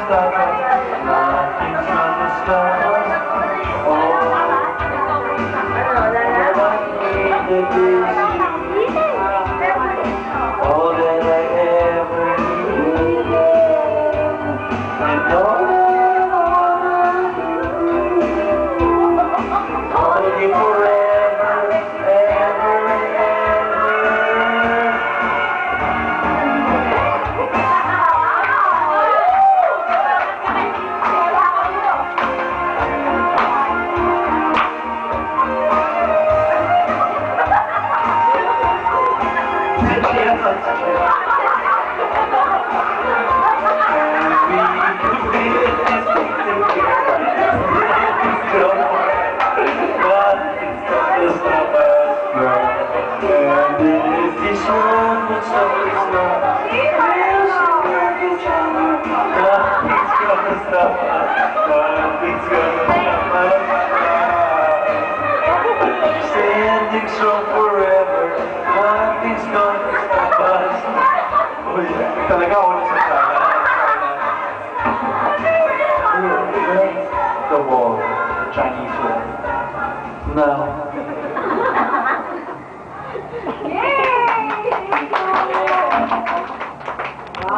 stop us. Nothing's gonna stop us. Oh, all I needed is you. All that I ever needed. And all that I wanna do. Hold you forever, ever and ever. Standing strong forever, nothing's gonna stop us. Oh yeah, talaga ako na sa sana. The wall, the Chinese wall. Now.